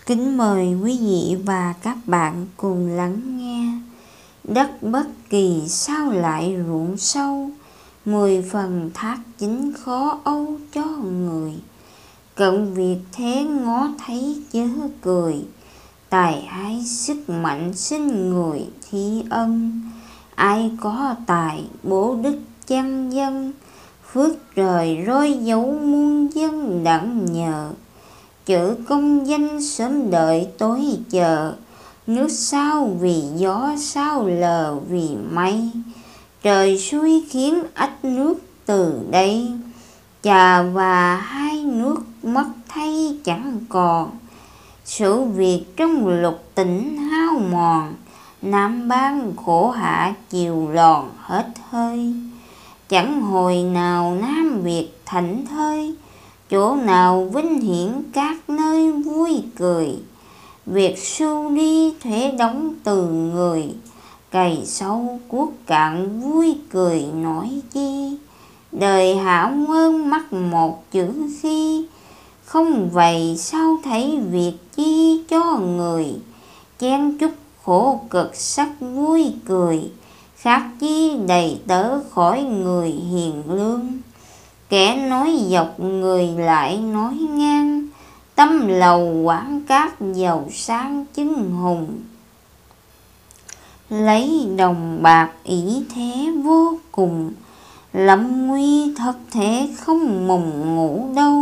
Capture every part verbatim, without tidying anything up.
Kính mời quý vị và các bạn cùng lắng nghe. Đất bất kỳ sao lại ruộng sâu, mười phần thác chính khó âu cho người. Cận việc thế ngó thấy chớ cười, tài ái sức mạnh sinh người thi ân. Ai có tài bổ đức chăn dân, phước trời roi dấu muôn dân đặng nhờ. Chữ công danh sớm đợi tối chờ, nước sao vì gió sao lờ vì mây. Trời xuôi khiến ách nước từ đây, trà và hai nước mất thay chẳng còn. Sự việc trong lục tỉnh hao mòn, Nam ban khổ hạ chiều lòn hết hơi. Chẳng hồi nào Nam Việt thảnh thơi, chỗ nào vinh hiển các nơi vui cười. Việc sưu đi thuế đóng từ người, cày sâu cuốc cạn vui cười nói chi. Đời hảo ơn mắc một chữ khi, không vậy sao thấy việc chi cho người. Chen chúc khổ cực sắc vui cười, khác chi đầy tớ khỏi người hiền lương. Kẻ nói dọc người lại nói ngang, tâm lầu quảng cát giàu sang chứng hùng. Lấy đồng bạc ỷ thế vô cùng, lâm nguy thật thể không mùng ngủ đâu.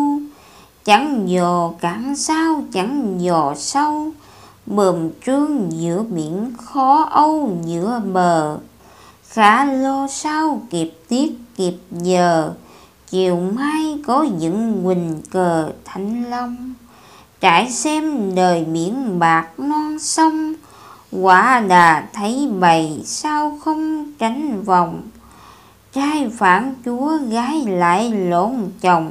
Chẳng dò cản sao chẳng dò sâu, bờm trương giữa biển khó âu giữa bờ. Khả lo sao kịp tiết kịp giờ, chiều mai có dựng quỳnh cờ Thanh Long. Trải xem đời biển bạc non sông, quả đà thấy bầy sao không tránh vòng. Trai phản chúa gái lại lộn chồng,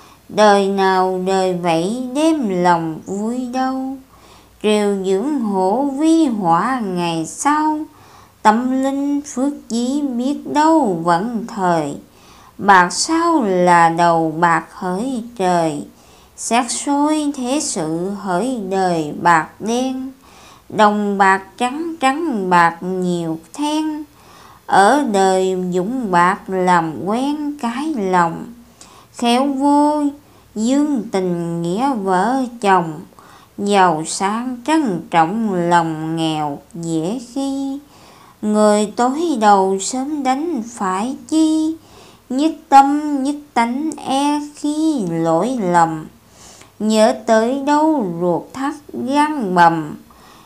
đời nào đời vậy đêm lòng vui đâu. Triều dưỡng hổ vi họa ngày sau, tâm linh phước dí biết đâu vẫn thời. Bạc sao là đầu bạc hỡi trời, xét soi thế sự hỡi đời bạc đen. Đồng bạc trắng trắng bạc nhiều then, ở đời dũng bạc làm quen cái lòng. Khéo vô dương tình nghĩa vợ chồng, giàu sang trân trọng lòng nghèo dễ khi. Người tối đầu sớm đánh phải chi, nhất tâm nhất tánh e khi lỗi lầm. Nhớ tới đâu ruột thắt gan bầm,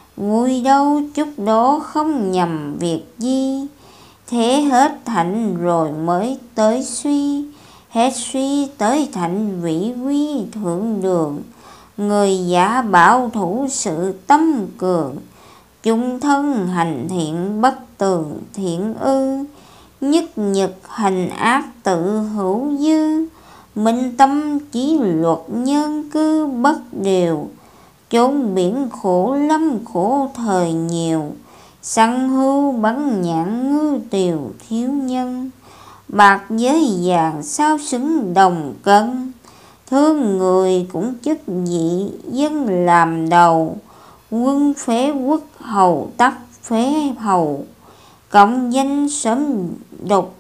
vui đâu chút đó không nhầm việc gì. Thế hết thạnh rồi mới tới suy, hết suy tới thạnh vĩ quy thượng đường. Người giả bảo thủ sự tâm cường, chung thân hành thiện bất tường thiện ư. Nhất nhật hành ác tự hữu dư, minh tâm chí luật nhân cư bất điều. Chốn biển khổ lâm khổ thời nhiều, săn hưu bắn nhạn ngư tiều thiếu nhân. Bạc với vàng sao xứng đồng cân, thương người cũng chức vị dân làm đầu. Quân phế quốc hầu tắc phế hầu, cộng danh sớm đục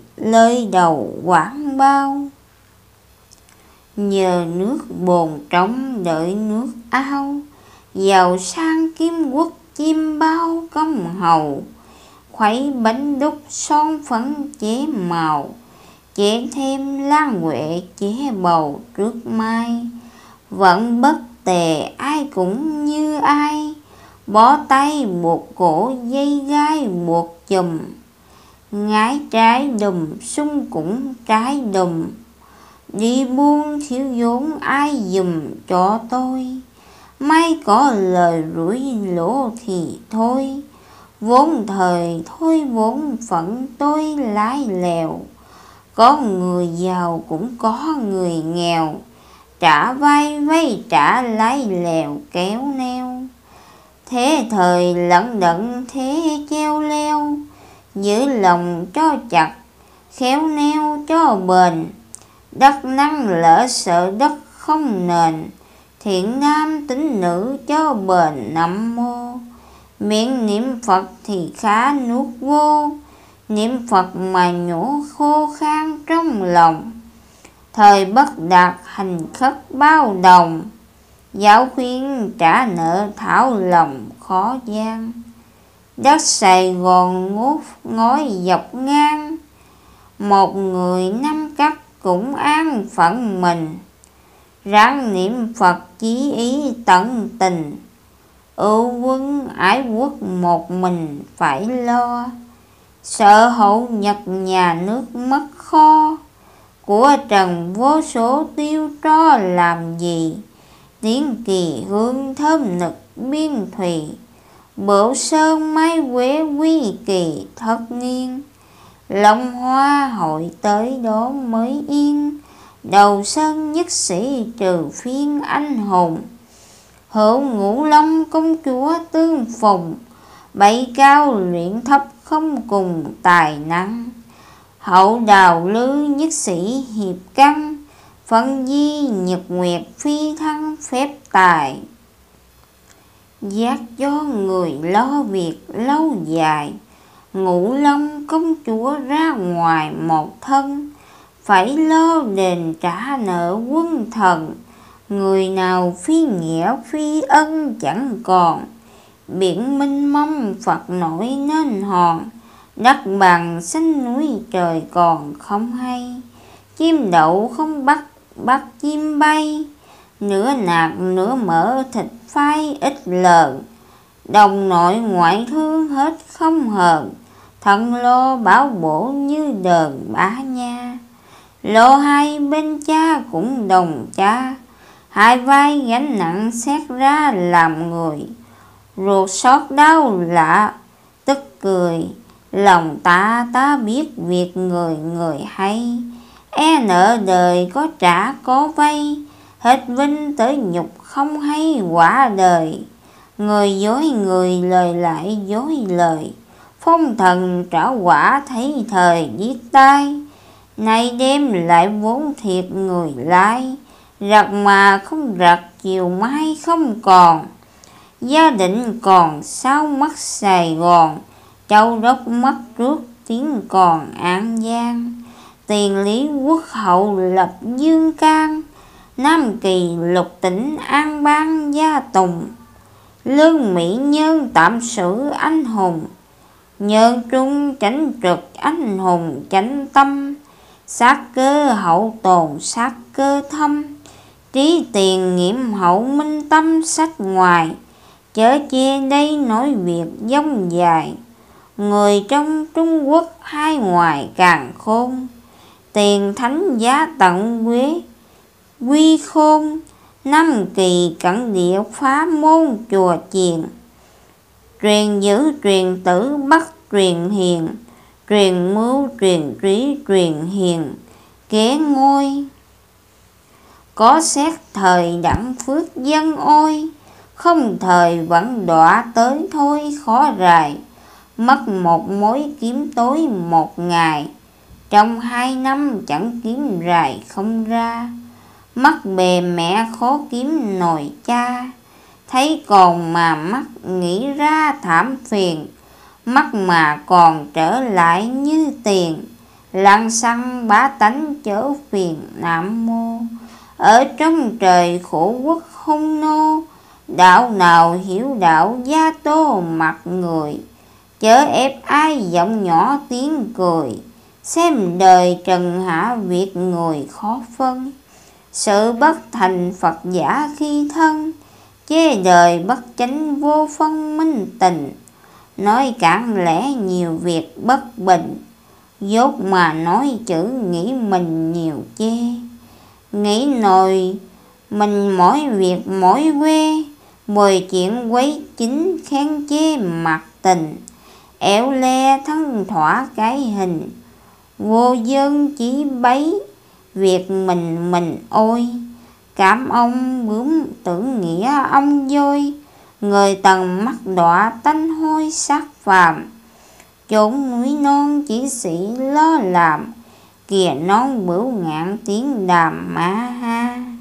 lời đầu quảng bao. Nhờ nước bồn trống đợi nước ao, giàu sang kim quốc chim bao công hầu. Khuấy bánh đúc son phấn chế màu, chế thêm lan huệ chế bầu trước mai. Vẫn bất tề ai cũng như ai, bó tay buộc cổ dây gai buộc chùm. Ngái trái đùm sung cũng trái đùm, đi buôn thiếu vốn ai dùm cho tôi. May có lời rủi lỗ thì thôi, vốn thời thôi vốn phận tôi lái lèo. Có người giàu cũng có người nghèo, trả vai vay trả lái lèo kéo neo. Thế thời lận đận thế treo leo, giữ lòng cho chặt khéo neo cho bền. Đất năng lỡ sợ đất không nền, thiện nam tín nữ cho bền Nam Mô. Miệng niệm Phật thì khá nuốt vô, niệm Phật mà nhổ khô khan trong lòng. Thời bất đạt hành khất bao đồng, giáo khuyên trả nợ thảo lòng khó gian. Đất Sài Gòn ngút ngói dọc ngang, một người năm cắt cũng an phận mình. Ráng niệm Phật chí ý tận tình, ưu quân ái quốc một mình phải lo. Sợ hậu nhật nhà nước mất kho, của trần vô số tiêu tro làm gì. Tiếng kỳ hương thơm nực biên thùy, bửu sơn mái quế quy kỳ thất nghiêng. Long hoa hội tới đó mới yên, đầu sơn nhất sĩ trừ phiên anh hùng. Hữu Ngũ Long công chúa tương phùng, bảy cao luyện thấp không cùng tài năng. Hậu Đào Lư nhất sĩ hiệp căn, phân di nhật nguyệt phi thăng phép tài. Giác cho người lo việc lâu dài, Ngũ Long công chúa ra ngoài một thân, phải lo đền trả nợ quân thần. Người nào phi nghĩa phi ân chẳng còn, biển mênh mông Phật nổi nên hòn. Đất bằng xanh núi trời còn không hay, chim đậu không bắt bắt chim bay. Nửa nạc nửa mỡ thịt phai ít lờn, đồng nội ngoại thương hết không hờn. Thân lo bảo bổ như đờn bá nha, lo hai bên cha cũng đồng cha. Hai vai gánh nặng xét ra làm người, ruột xót đau lạ tức cười. Lòng ta ta biết việc người người hay, e nợ đời có trả có vay. Hết vinh tới nhục không hay quả đời, người dối người lời lại dối lời. Phong thần trả quả thấy thời giết tai, nay đêm lại vốn thiệt người lai. Rặt mà không rặt chiều mai không còn, gia định còn sao mất Sài Gòn. Châu đốc mất trước tiếng còn An Giang, tiền lý quốc hậu lập Dương Can. Nam Kỳ lục tỉnh An Bang gia tùng, Lương Mỹ Nhân tạm sử anh hùng. Nhơn Trung chánh trực anh hùng chánh tâm, sát cơ hậu tồn sát cơ thâm. Trí tiền nghiệm hậu minh tâm sách ngoài, chớ chê đây nói việc dông dài. Người trong Trung Quốc hai ngoài càng khôn, tiền thánh giá tận quế quy khôn. Năm Kỳ cẩn địa phá môn chùa chiền, truyền giữ truyền tử bắt truyền hiền. Truyền mưu truyền trí truyền hiền kế ngôi, có xét thời đẳng phước dân ôi. Không thời vẫn đọa tới thôi khó rài, mất một mối kiếm tối một ngày. Trong hai năm chẳng kiếm rài không ra, mất bề mẹ khó kiếm nồi cha. Thấy còn mà mắt nghĩ ra thảm phiền, mắt mà còn trở lại như tiền. Lăng xăng bá tánh chớ phiền Nam Mô, ở trong trời khổ quốc hung nô. Đạo nào hiểu đạo gia tô mặt người, chớ ép ai giọng nhỏ tiếng cười. Xem đời trần hạ việc người khó phân, sự bất thành Phật giả khi thân. Chê đời bất chánh vô phân minh tình, nói cản lẽ nhiều việc bất bình. Dốt mà nói chữ nghĩ mình nhiều chê, nghĩ nồi mình mỗi việc mỗi quê. Mười chuyện quấy chính khen chê mặt tình, éo le thân thỏa cái hình. Vô dân chỉ bấy việc mình mình ôi, cảm ông bướm tưởng nghĩa ông dôi. Người tầng mắt đọa tanh hôi sát phàm, chốn núi non chỉ sĩ lo làm. Kìa non bửu ngạn tiếng đàm ma ha.